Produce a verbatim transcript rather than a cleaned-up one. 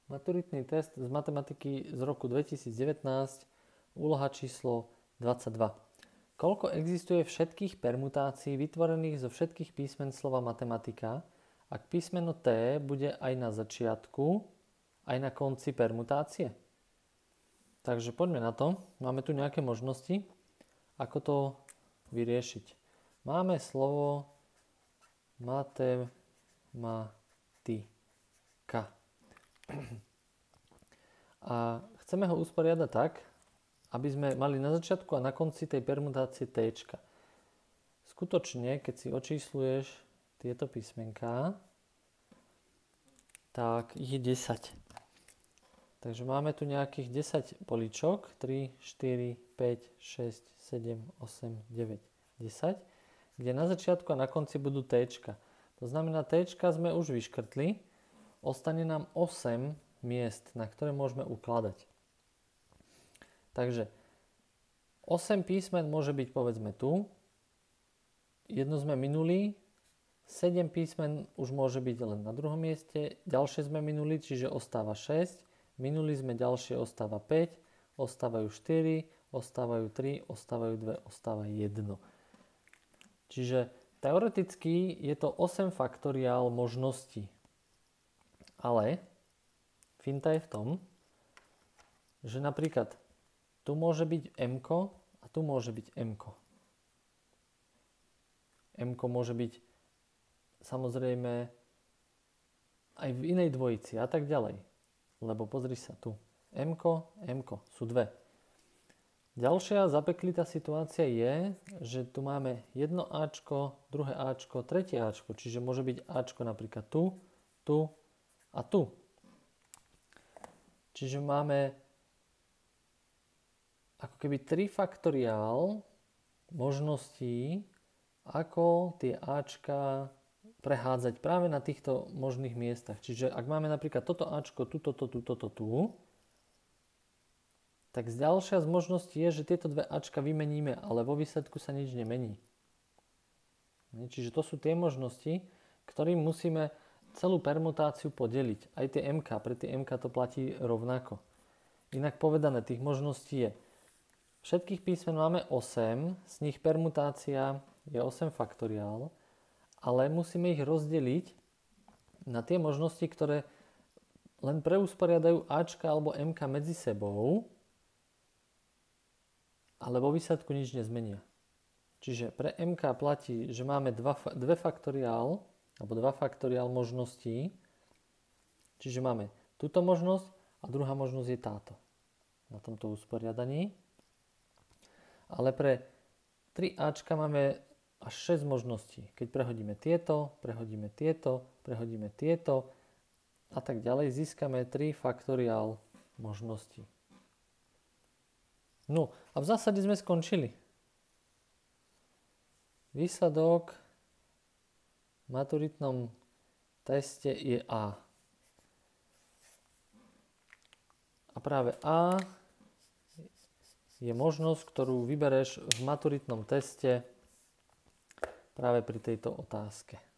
Maturitný test z matematiky z roku dvetisícdevätnásť, úloha číslo dvadsaťdva. Koľko existuje všetkých permutácií vytvorených zo všetkých písmen slova matematika, ak písmeno T bude aj na začiatku, aj na konci permutácie? Takže poďme na to. Máme tu nejaké možnosti, ako to vyriešiť. Máme slovo matematika. A chceme ho usporiadať tak, aby sme mali na začiatku a na konci tej permutácie T. Skutočne, keď si očísluješ tieto písmenká, tak ich je desať. Takže máme tu nejakých desať políčok. tri, štyri, päť, šesť, sedem, osem, deväť, desať. Kde na začiatku a na konci budú T. To znamená, T sme už vyškrtli. Ostane nám osem miest, na ktoré môžeme ukladať. Takže osem písmen môže byť, povedzme, tu. Jedno sme minuli. sedem písmen už môže byť len na druhom mieste. Ďalšie sme minuli, čiže ostáva šesť. Minuli sme ďalšie, ostáva päť. Ostávajú štyri, ostávajú tri, ostávajú dva, ostáva jedno. Čiže teoreticky je to osem faktoriál možností. Ale finta je v tom, že napríklad tu môže byť M a tu môže byť M. M môže byť samozrejme aj v inej dvojici a tak ďalej. Lebo pozri sa tu. M, M sú dve. Ďalšia zapeklitá situácia je, že tu máme jedno Ačko, druhé Ačko, tretie Ačko. Čiže môže byť Ačko napríklad tu, tu a tu. Čiže máme ako keby tri faktoriál možností, ako tie Ačka prehádzať práve na týchto možných miestach. Čiže ak máme napríklad toto Ačko, tuto, toto, toto, tu, tak ďalšia z možností je, že tieto dve Ačka vymeníme, ale vo výsledku sa nič nemení. Čiže to sú tie možnosti, ktorým musíme celú permutáciu podeliť. Aj tie M K, pre tie M K to platí rovnako. Inak povedané, tých možností je. Všetkých písmen máme osem, z nich permutácia je osem faktoriál, ale musíme ich rozdeliť na tie možnosti, ktoré len preusporiadajú Ačka alebo M K medzi sebou, ale vo výsledku nič nezmenia. Čiže pre M K platí, že máme dva, dve faktoriál, alebo dva faktoriál možností. Čiže máme túto možnosť a druhá možnosť je táto. Na tomto usporiadaní. Ale pre tri Ačka máme až šesť možností. Keď prehodíme tieto, prehodíme tieto, prehodíme tieto a tak ďalej, získame tri faktoriál možností. No a v zásade sme skončili. Výsledok v maturitnom teste je A. A práve A je možnosť, ktorú vybereš v maturitnom teste práve pri tejto otázke.